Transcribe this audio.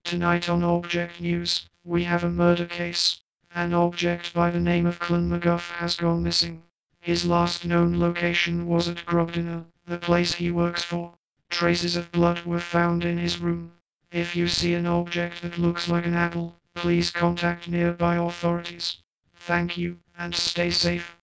Tonight on Object News, we have a murder case. An object by the name of Klen Mcguff has gone missing. His last known location was at Grub House, the place he works for. Traces of blood were found in his room. If you see an object that looks like an apple, please contact nearby authorities. Thank you, and stay safe.